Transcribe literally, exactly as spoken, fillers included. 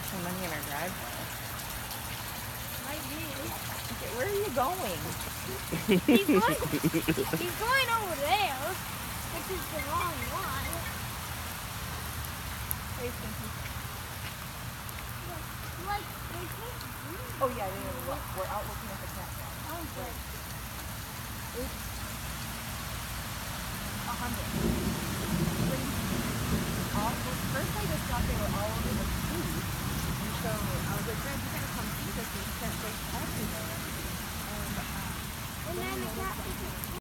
some money in our driveway. Might be. Okay, where are you going? He's going, he's going over there, which is the wrong one. Hey, Stinky. Like, they can't do it. Oh, yeah, they know. Look, we're out looking at the cat now. Oh, good. It's a hundred. All, well, first I just thought they were all over the street. And so I was like, Greg, you gotta come see this. There's cat like everywhere. And, um, And then the cat